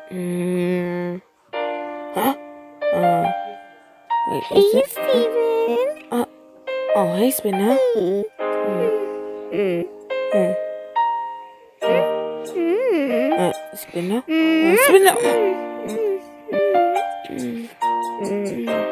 Mm. Huh? Uh, Wait, is Hey, it? Steven. Oh, hey, Spinel. Hey. Mm. Mm. Spinel. Spinel. Mm.